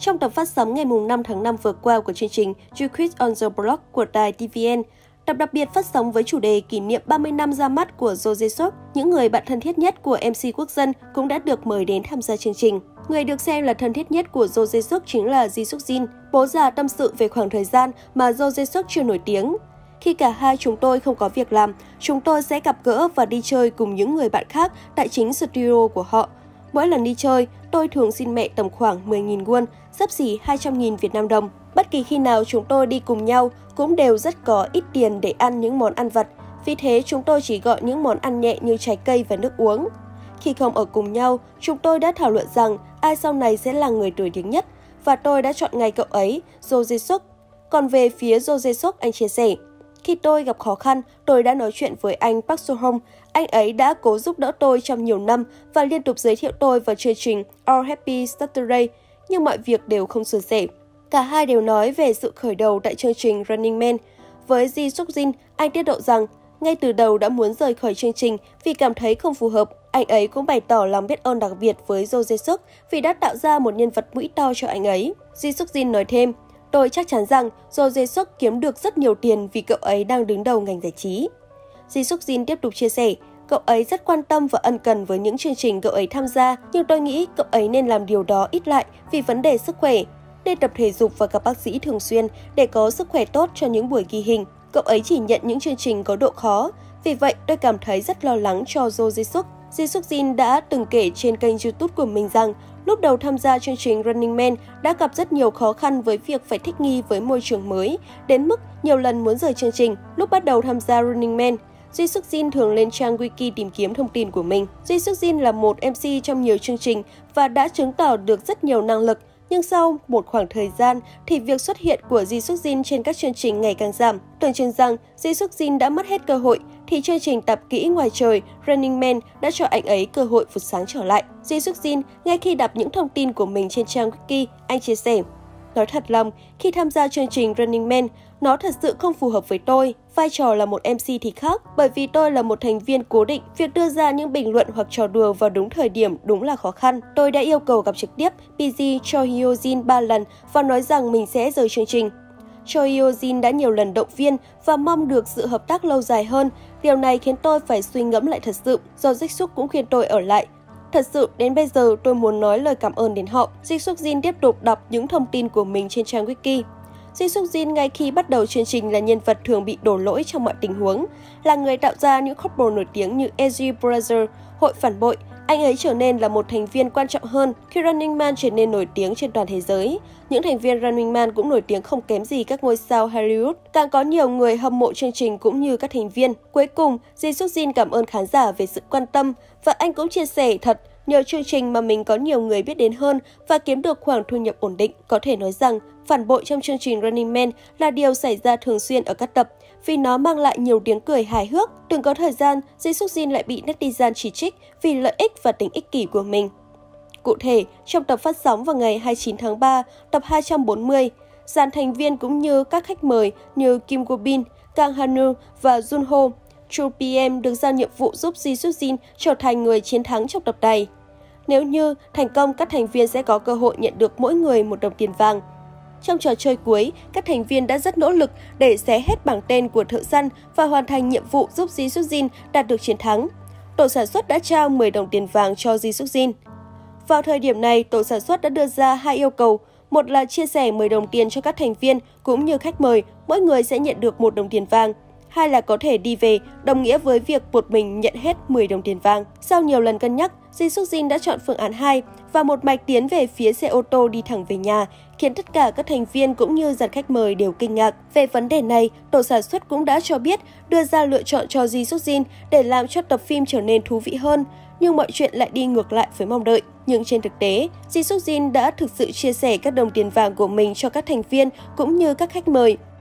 Trong tập phát sóng ngày 5 tháng 5 vừa qua của chương trình You Quit on the Block của đài TVN, tập đặc biệt phát sóng với chủ đề kỷ niệm 30 năm ra mắt của Jo Jae-suk, những người bạn thân thiết nhất của MC Quốc dân cũng đã được mời đến tham gia chương trình. Người được xem là thân thiết nhất của Jo Jae-suk chính là Ji Suk Jin. Bố già tâm sự về khoảng thời gian mà Jo Jae-suk chưa nổi tiếng. Khi cả hai chúng tôi không có việc làm, chúng tôi sẽ gặp gỡ và đi chơi cùng những người bạn khác tại chính studio của họ. Mỗi lần đi chơi, tôi thường xin mẹ tầm khoảng 10.000 won, xấp xỉ 200.000 Việt Nam đồng. Bất kỳ khi nào chúng tôi đi cùng nhau cũng đều rất có ít tiền để ăn những món ăn vặt. Vì thế chúng tôi chỉ gọi những món ăn nhẹ như trái cây và nước uống. Khi không ở cùng nhau, chúng tôi đã thảo luận rằng ai sau này sẽ là người nổi tiếng nhất. Và tôi đã chọn ngay cậu ấy, Jo Jae-suk. Còn về phía Jo Jae-suk, anh chia sẻ. Khi tôi gặp khó khăn, tôi đã nói chuyện với anh Park So-hong. Anh ấy đã cố giúp đỡ tôi trong nhiều năm và liên tục giới thiệu tôi vào chương trình All Happy Saturday, nhưng mọi việc đều không suôn sẻ. Cả hai đều nói về sự khởi đầu tại chương trình Running Man. Với Ji Suk Jin, anh tiết lộ rằng ngay từ đầu đã muốn rời khỏi chương trình vì cảm thấy không phù hợp. Anh ấy cũng bày tỏ lòng biết ơn đặc biệt với Jo Jae-suk vì đã tạo ra một nhân vật mũi to cho anh ấy. Ji Suk Jin nói thêm, tôi chắc chắn rằng Jo Jae-suk kiếm được rất nhiều tiền vì cậu ấy đang đứng đầu ngành giải trí. Ji Suk Jin tiếp tục chia sẻ, cậu ấy rất quan tâm và ân cần với những chương trình cậu ấy tham gia, nhưng tôi nghĩ cậu ấy nên làm điều đó ít lại vì vấn đề sức khỏe. Nên tập thể dục và gặp bác sĩ thường xuyên để có sức khỏe tốt cho những buổi ghi hình. Cậu ấy chỉ nhận những chương trình có độ khó, vì vậy tôi cảm thấy rất lo lắng cho Jo Jae-suk. Ji Suk Jin đã từng kể trên kênh YouTube của mình rằng lúc đầu tham gia chương trình Running Man đã gặp rất nhiều khó khăn với việc phải thích nghi với môi trường mới, đến mức nhiều lần muốn rời chương trình. Lúc bắt đầu tham gia Running Man, Ji Suk Jin thường lên trang wiki tìm kiếm thông tin của mình. Ji Suk Jin là một MC trong nhiều chương trình và đã chứng tỏ được rất nhiều năng lực. Nhưng sau một khoảng thời gian thì việc xuất hiện của Ji Suk Jin trên các chương trình ngày càng giảm. Tưởng chừng rằng Ji Suk Jin đã mất hết cơ hội, thì chương trình Tạp kỹ ngoài trời Running Man đã cho anh ấy cơ hội vụt sáng trở lại. Ji Suk Jin ngay khi đọc những thông tin của mình trên trang wiki, anh chia sẻ, nói thật lòng, khi tham gia chương trình Running Man, nó thật sự không phù hợp với tôi. Vai trò là một MC thì khác, bởi vì tôi là một thành viên cố định, việc đưa ra những bình luận hoặc trò đùa vào đúng thời điểm đúng là khó khăn. Tôi đã yêu cầu gặp trực tiếp PG Cho Hyo Jin 3 lần và nói rằng mình sẽ rời chương trình. Cho Hyo Jin đã nhiều lần động viên và mong được sự hợp tác lâu dài hơn. Điều này khiến tôi phải suy ngẫm lại thật sự. Do Jae-suk cũng khuyên tôi ở lại. Thật sự, đến bây giờ tôi muốn nói lời cảm ơn đến họ. Ji Suk Jin tiếp tục đọc những thông tin của mình trên trang wiki. Ji Suk Jin ngay khi bắt đầu chương trình là nhân vật thường bị đổ lỗi trong mọi tình huống, là người tạo ra những couple nổi tiếng như SG Brothers, Hội Phản Bội. Anh ấy trở nên là một thành viên quan trọng hơn khi Running Man trở nên nổi tiếng trên toàn thế giới. Những thành viên Running Man cũng nổi tiếng không kém gì các ngôi sao Hollywood. Càng có nhiều người hâm mộ chương trình cũng như các thành viên. Cuối cùng, Ji Suk Jin cảm ơn khán giả về sự quan tâm và anh cũng chia sẻ thật, nhờ chương trình mà mình có nhiều người biết đến hơn và kiếm được khoản thu nhập ổn định. Có thể nói rằng, phản bội trong chương trình Running Man là điều xảy ra thường xuyên ở các tập vì nó mang lại nhiều tiếng cười hài hước. Từng có thời gian, Ji Suk Jin lại bị netizen chỉ trích vì lợi ích và tính ích kỷ của mình. Cụ thể, trong tập phát sóng vào ngày 29 tháng 3, tập 240, dàn thành viên cũng như các khách mời như Kim Go Bin, Kang Han-woo và Jun Ho, Chu PM được giao nhiệm vụ giúp Ji Suk Jin trở thành người chiến thắng trong tập này. Nếu như thành công, các thành viên sẽ có cơ hội nhận được mỗi người 1 đồng tiền vàng. Trong trò chơi cuối, các thành viên đã rất nỗ lực để xé hết bảng tên của thợ săn và hoàn thành nhiệm vụ giúp Ji Suk Jin đạt được chiến thắng. Tổ sản xuất đã trao 10 đồng tiền vàng cho Ji Suk Jin. Vào thời điểm này, tổ sản xuất đã đưa ra 2 yêu cầu. Một là chia sẻ 10 đồng tiền cho các thành viên cũng như khách mời, mỗi người sẽ nhận được 1 đồng tiền vàng. Hai là có thể đi về, đồng nghĩa với việc một mình nhận hết 10 đồng tiền vàng. Sau nhiều lần cân nhắc, Ji Suk Jin đã chọn phương án 2 và một mạch tiến về phía xe ô tô đi thẳng về nhà, khiến tất cả các thành viên cũng như dàn khách mời đều kinh ngạc. Về vấn đề này, tổ sản xuất cũng đã cho biết đưa ra lựa chọn cho Ji Suk Jin để làm cho tập phim trở nên thú vị hơn, nhưng mọi chuyện lại đi ngược lại với mong đợi. Nhưng trên thực tế, Ji Suk Jin đã thực sự chia sẻ các đồng tiền vàng của mình cho các thành viên cũng như các khách mời.